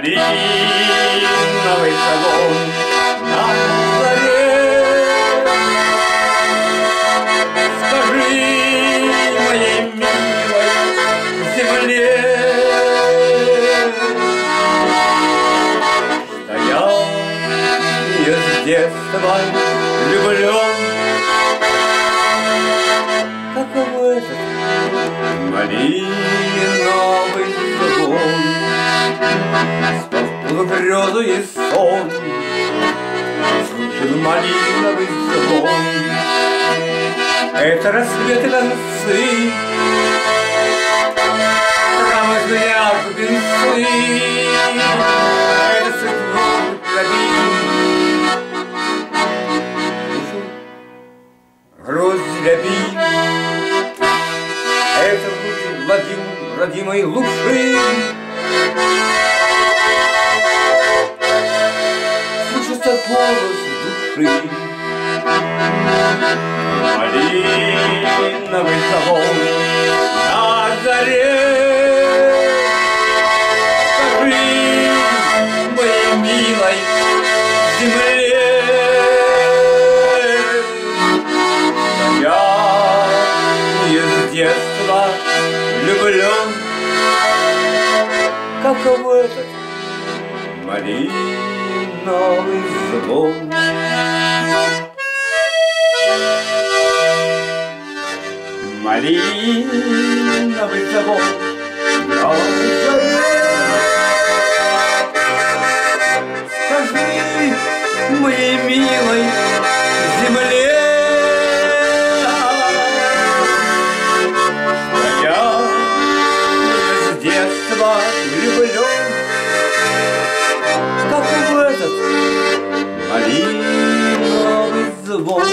Малиновый салон на заре. Скажи моей милой земле, что я ее с детства влюблен. Каково этот малиновый салон, полугрезу и сон, слышен малиновый звон. Это рассветы концы, травы звенят бубенцы, это цветной рябин. Грусть рябин, это Владимир родимой Лушин. Слышится голос души. Малиновый салон на заре. Скажи моей милой земле, я ее с детства влюблен. Каков этот малиновый звон. Малиновый звон на заре. Скажи моей милой земле, что я с детства влюблен. Каков этот малиновый звон.